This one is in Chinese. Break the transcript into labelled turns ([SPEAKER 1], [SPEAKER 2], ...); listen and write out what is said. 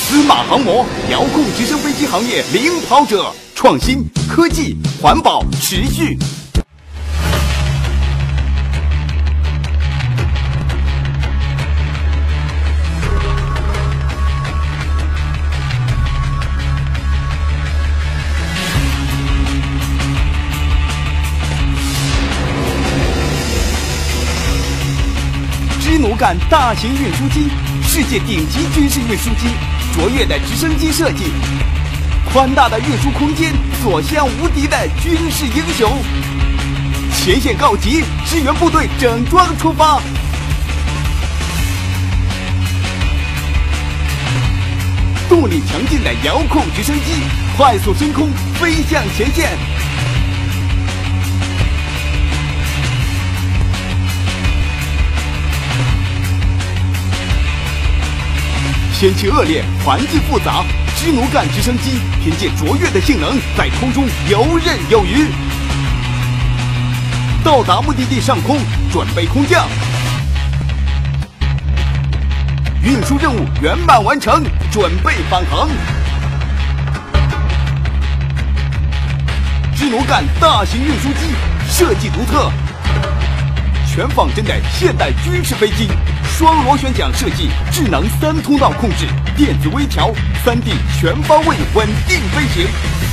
[SPEAKER 1] 司马航模，遥控直升飞机行业领跑者，创新、科技、环保持续。支弩杆大型运输机，世界顶级军事运输机，卓越的直升机设计，宽大的运输空间，所向无敌的军事英雄。前线告急，支援部队整装出发。动力强劲的遥控直升机，快速升空，飞向前线。天气恶劣，环境复杂，支弩杆直升机凭借卓越的性能，在空中游刃有余。到达目的地上空，准备空降。运输任务圆满完成，准备返航。支弩杆大型运输机设计独特，全仿真的现代军事飞机。双螺旋桨设计，智能3通道控制，电子微调，3D 全方位稳定飞行。